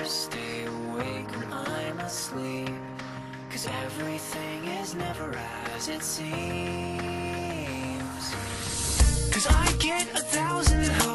stay awake when I'm asleep, 'cause everything is never as it seems. 'Cause I get 1,000